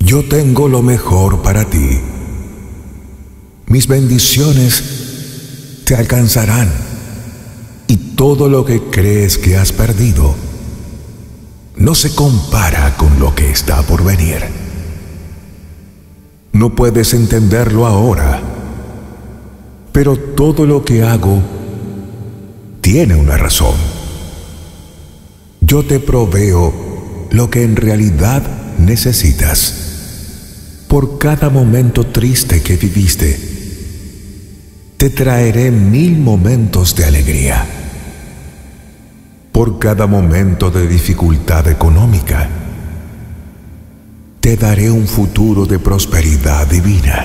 Yo tengo lo mejor para ti. Mis bendiciones te alcanzarán y todo lo que crees que has perdido no se compara con lo que está por venir. No puedes entenderlo ahora, pero todo lo que hago tiene una razón. Yo te proveo lo que en realidad necesitas. Por cada momento triste que viviste, te traeré 1000 momentos de alegría. Por cada momento de dificultad económica, te daré un futuro de prosperidad divina.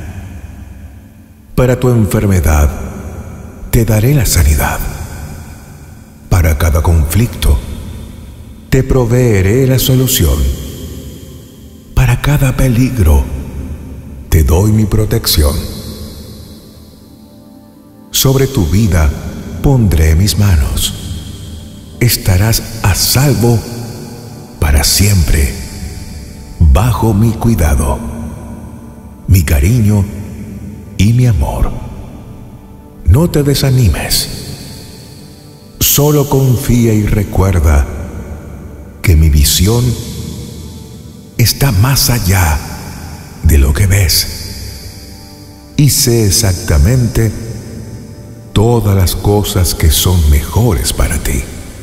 Para tu enfermedad, te daré la sanidad. Para cada conflicto, te proveeré la solución. Para cada peligro, te doy mi protección. Sobre tu vida pondré mis manos. Estarás a salvo para siempre, bajo mi cuidado, mi cariño y mi amor. No te desanimes. Solo confía y recuerda que mi visión está más allá de lo que ves. Y sé exactamente todas las cosas que son mejores para ti.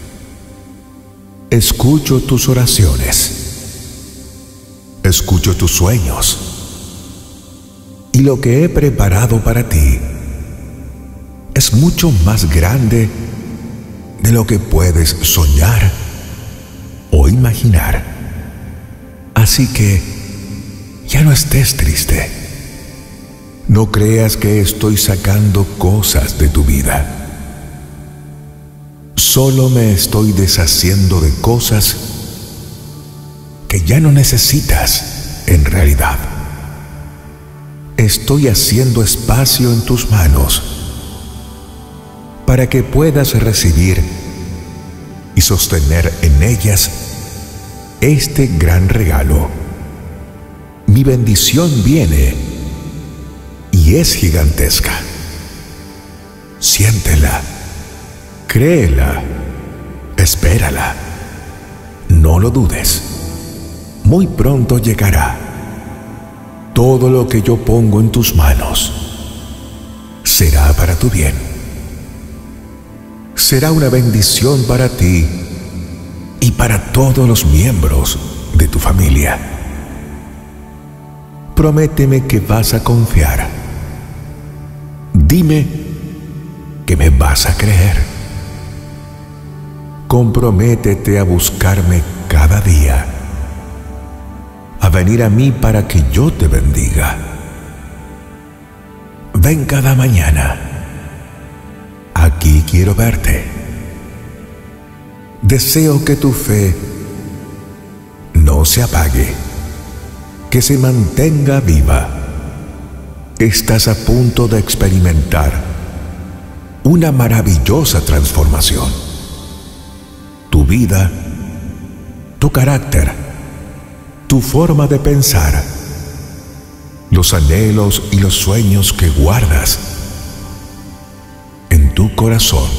Escucho tus oraciones. Escucho tus sueños. Y lo que he preparado para ti es mucho más grande de lo que puedes soñar o imaginar. Así que ya no estés triste. No creas que estoy sacando cosas de tu vida. Solo me estoy deshaciendo de cosas que ya no necesitas en realidad. Estoy haciendo espacio en tus manos para que puedas recibir y sostener en ellas este gran regalo. Mi bendición viene y es gigantesca. Siéntela, créela, espérala. No lo dudes. Muy pronto llegará. Todo lo que yo pongo en tus manos será para tu bien. Será una bendición para ti y para todos los miembros de tu familia. Prométeme que vas a confiar. Dime que me vas a creer. Comprométete a buscarme cada día, a venir a mí para que yo te bendiga. Ven cada mañana. Aquí quiero verte. Deseo que tu fe no se apague, que se mantenga viva. Estás a punto de experimentar una maravillosa transformación. Tu vida, tu carácter, tu forma de pensar, los anhelos y los sueños que guardas en tu corazón,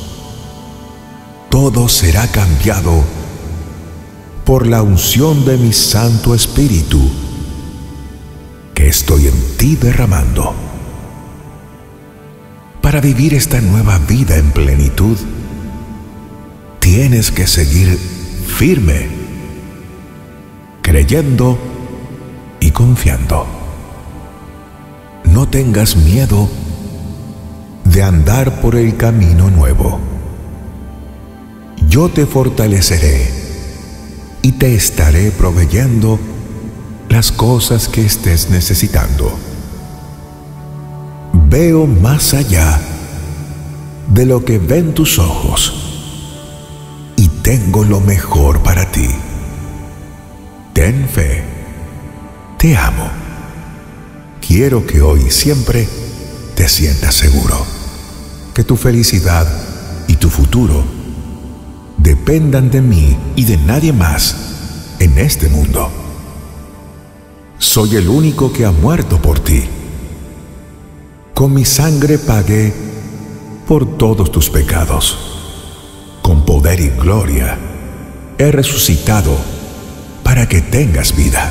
todo será cambiado por la unción de mi Santo Espíritu que estoy en ti derramando. Para vivir esta nueva vida en plenitud, tienes que seguir firme, creyendo y confiando. No tengas miedo de andar por el camino nuevo. Yo te fortaleceré y te estaré proveyendo las cosas que estés necesitando. Veo más allá de lo que ven tus ojos y tengo lo mejor para ti. Ten fe. Te amo. Quiero que hoy y siempre te sientas seguro, que tu felicidad y tu futuro dependan de mí y de nadie más en este mundo. Soy el único que ha muerto por ti. Con mi sangre pagué por todos tus pecados. Con poder y gloria he resucitado para que tengas vida.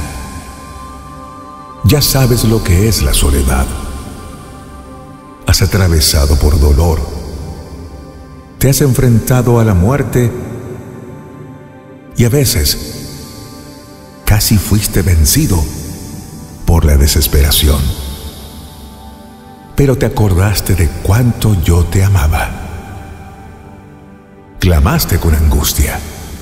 Ya sabes lo que es la soledad. Has atravesado por dolor. Te has enfrentado a la muerte y a veces casi fuiste vencido por la desesperación. Pero te acordaste de cuánto yo te amaba. Clamaste con angustia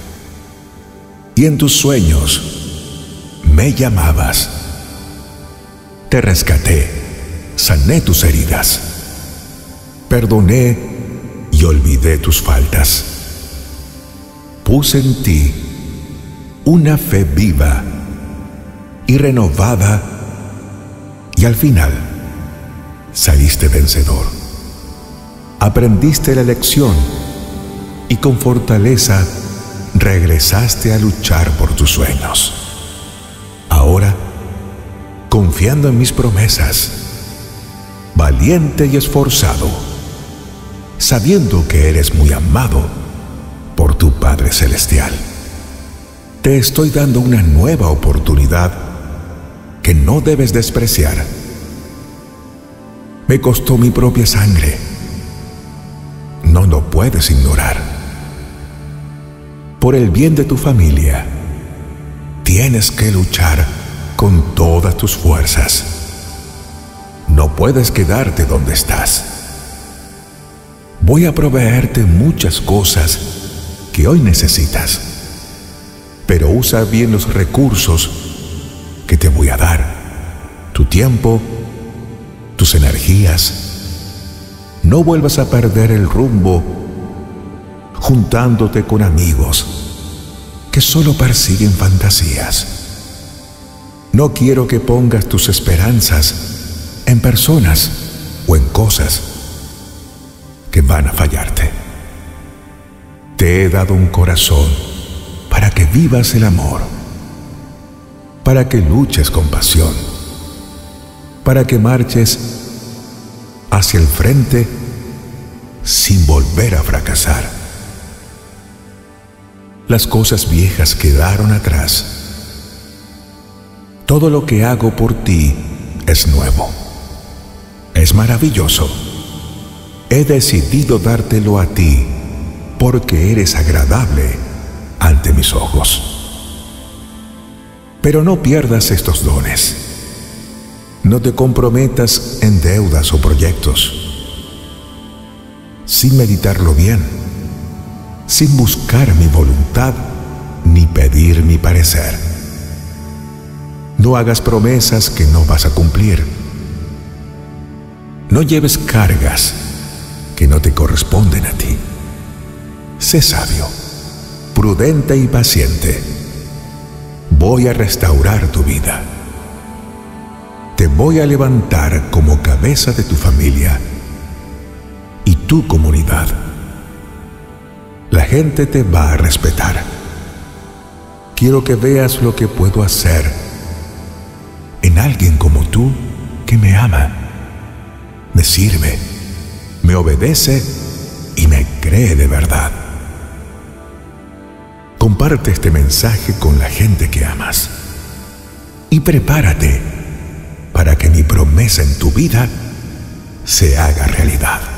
y en tus sueños me llamabas. Te rescaté, sané tus heridas, perdoné y olvidé tus faltas. Puse en ti una fe viva y renovada y al final saliste vencedor. Aprendiste la lección y con fortaleza regresaste a luchar por tus sueños. Ahora, confiando en mis promesas, valiente y esforzado, sabiendo que eres muy amado por tu Padre Celestial, te estoy dando una nueva oportunidad que no debes despreciar. Me costó mi propia sangre. No lo puedes ignorar. Por el bien de tu familia, tienes que luchar con todas tus fuerzas. No puedes quedarte donde estás. Voy a proveerte muchas cosas que hoy necesitas, pero usa bien los recursos que te voy a dar. Tu tiempo, tus energías. No vuelvas a perder el rumbo juntándote con amigos que solo persiguen fantasías. No quiero que pongas tus esperanzas en personas o en cosas que van a fallarte. Te he dado un corazón para que vivas el amor, para que luches con pasión, para que marches hacia el frente sin volver a fracasar. Las cosas viejas quedaron atrás. Todo lo que hago por ti es nuevo. Es maravilloso. He decidido dártelo a ti porque eres agradable ante mis ojos. Pero no pierdas estos dones. No te comprometas en deudas o proyectos sin meditarlo bien, sin buscar mi voluntad ni pedir mi parecer. No hagas promesas que no vas a cumplir. No lleves cargas que no te corresponden a ti. Sé sabio, prudente y paciente. Voy a restaurar tu vida. Te voy a levantar como cabeza de tu familia y tu comunidad. La gente te va a respetar. Quiero que veas lo que puedo hacer en alguien como tú que me ama, me sirve, me obedece y me cree de verdad. Comparte este mensaje con la gente que amas y prepárate para que mi promesa en tu vida se haga realidad.